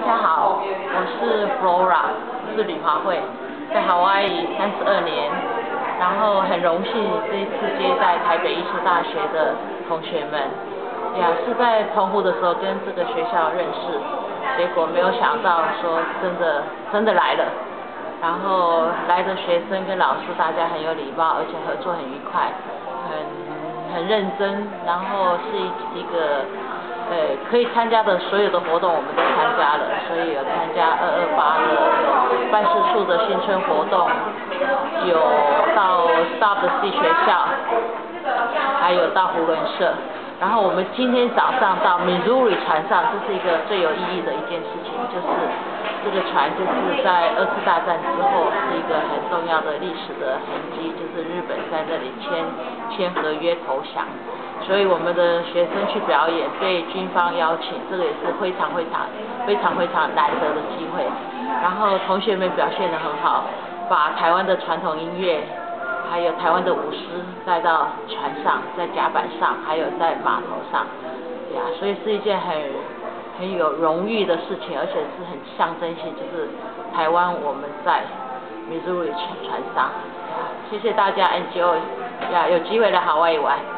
家好，我是 Flora， 是吕华慧，在夏威夷32年，然后很荣幸这一次接待台北艺术大学的同学们，是在澎湖的时候跟这个学校认识，结果没有想到说真的来了，然后来的学生跟老师大家很有礼貌，而且合作很愉快，很认真，然后是一个可以参加的所有的活动我们都参加了，所以有参加228的办事处的新春活动，有到 Stop 的系学校，还有到胡伦社。然后我们今天早上到 Missouri 船上，这是一个最有意义的一件事情，就是这个船就是在2次大战之后是一个很重要的历史的痕迹，就是日本在这里签合约投降，所以我们的学生去表演，被军方邀请，这个也是非常难得的机会。然后同学们表现得很好，把台湾的传统音乐，还有台湾的舞狮带到船上，在甲板上，还有在码头上，所以是一件很有荣誉的事情，而且是很象征性，就是台湾我们在 Missouri 船上，谢谢大家 enjoy，有机会来夏威夷玩。